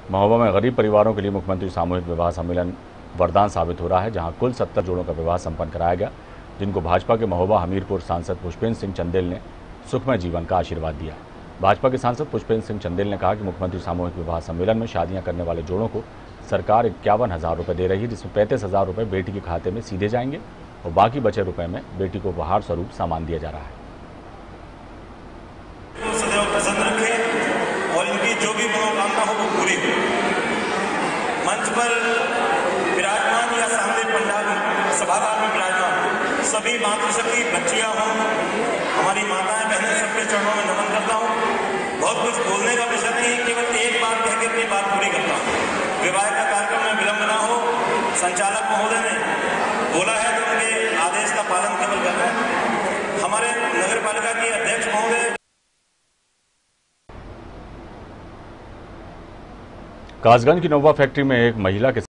महोबा में गरीब परिवारों के लिए मुख्यमंत्री सामूहिक विवाह सम्मेलन वरदान साबित हो रहा है, जहां कुल 70 जोड़ों का विवाह संपन्न कराया गया, जिनको भाजपा के महोबा हमीरपुर सांसद पुष्पेंद्र सिंह चंदेल ने सुखमय जीवन का आशीर्वाद दिया। भाजपा के सांसद पुष्पेंद्र सिंह चंदेल ने कहा कि मुख्यमंत्री सामूहिक विवाह सम्मेलन में शादियां करने वाले जोड़ों को सरकार 51,000 रुपये दे रही है, जिसमें 35,000 रुपये बेटी के खाते में सीधे जाएंगे और बाकी बचे रुपए में बेटी को उपहार स्वरूप सामान दिया जा रहा है। सदैव प्रसन्न रखे और इनकी जो भी मनोकामना हो वो पूरी हो। मंच पर विराजमान या सामने पंडाल सभागार में विराजमान सभी मातृशक्ति बच्चियां हों, हमारी माताएं बहनें, सबके चरणों में नमन करता हूं। बहुत कुछ बोलने का विषय नहीं, केवल एक बात कह के अपनी बात पूरी करता हूं। विवाह का कार्यक्रम में विलंब ना हो, संचालक महोदय ने बोला है तो उनके आदेश का पालन केवल करना है। हमारे नगर पालिका के अध्यक्ष महोदय कासगंज की नोवा फैक्ट्री में एक महिला के